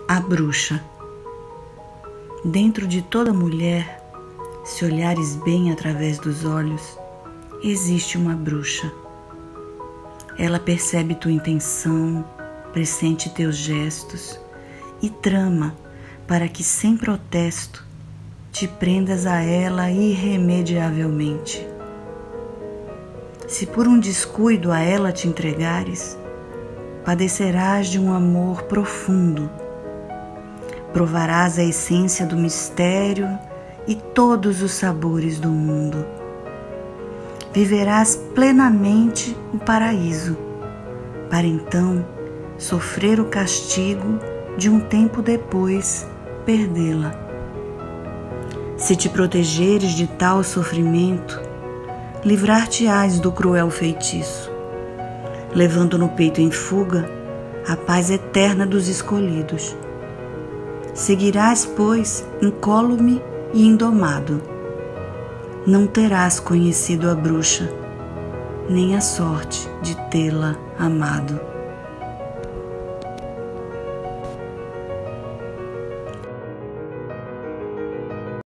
A bruxa. Dentro de toda mulher, se olhares bem através dos olhos, existe uma bruxa. Ela percebe tua intenção, pressente teus gestos e trama para que, sem protesto, te prendas a ela irremediavelmente. Se por um descuido a ela te entregares, padecerás de um amor profundo. Provarás a essência do mistério e todos os sabores do mundo. Viverás plenamente o paraíso, para então sofrer o castigo de um tempo depois perdê-la. Se te protegeres de tal sofrimento, livrar-te-ás do cruel feitiço, levando no peito em fuga a paz eterna dos escolhidos. Seguirás, pois, incólume e indomado. Não terás conhecido a bruxa, nem a sorte de tê-la amado.